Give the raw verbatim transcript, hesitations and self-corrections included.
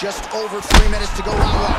Just over three minutes to go round one.